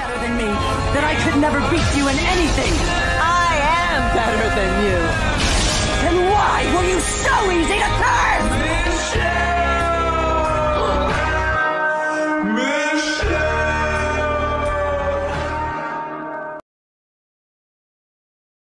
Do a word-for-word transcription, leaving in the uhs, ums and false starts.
better than me, that I could never beat you in anything.